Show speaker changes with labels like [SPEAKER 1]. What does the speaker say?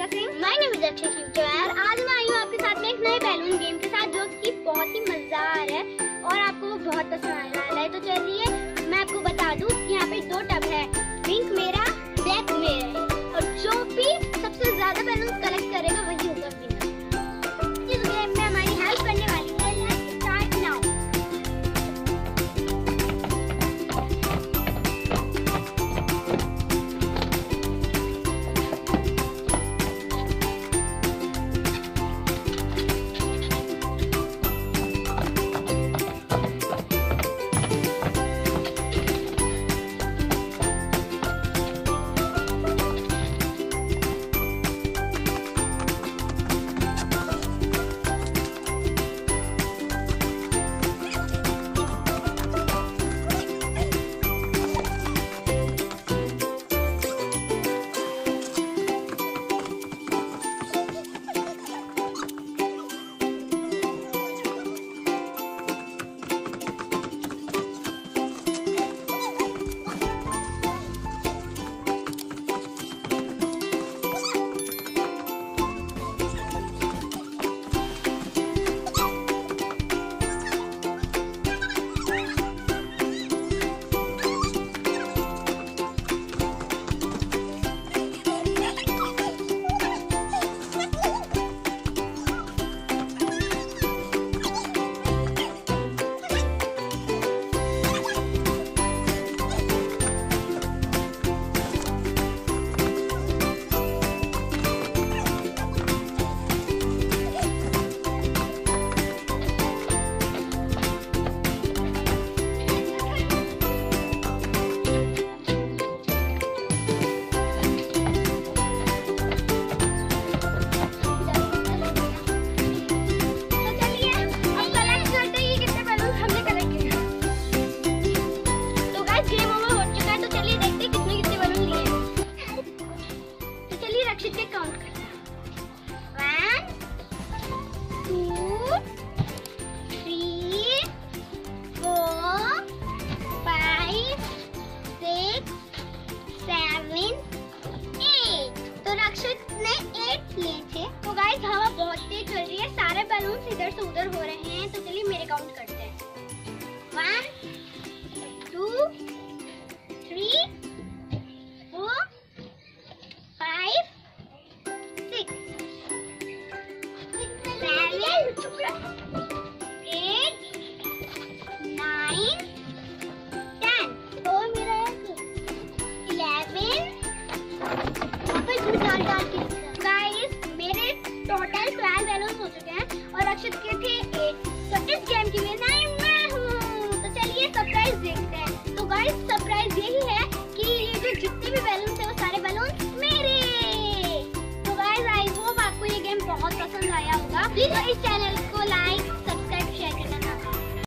[SPEAKER 1] My name is Akshay. आज मैं आई हूँ आपके साथ में एक नए बैलून गेम के साथ, जो कि बहुत ही मजेदार है और आपको वो बहुत पसंद आने वाला है। तो चलिए मैं आपको बता दूं, यहाँ पे 2 टब है, पिंक मेरा, ब्लैक मेरा है, और जो भी सबसे ज्यादा बैलून कलेक्ट करेगा वही होगा विनर। इस गेम में हमारी हेल्प करने वाली है, लेट्स स्टार्ट नाउ। काउंट करना 1 2 3 4 5 6 7 8। तो रक्षित ने 8 लिए थे। तो गाइस हवा बहुत तेज चल रही है, सारे बैलून इधर से उधर हो रहे हैं। तो चलिए मेरे काउंट करते हैं 1 2 3 4 5 6 7 8 9 10 और मेरा 11 गाइस मेरे टोटल 12 बैलून हो चुके हैं और अक्षित के थे 8। तो इस गेम की विनर मैं हूँ। तो चलिए सरप्राइज देखते हैं। तो गाइस सरप्राइज यही है कि ये जो जितने भी बैलून थे वो सारे बैलून मेरे। तो गाइस आई होप आपको ये गेम बहुत पसंद आया होगा। प्लीज इस चैनल को लाइक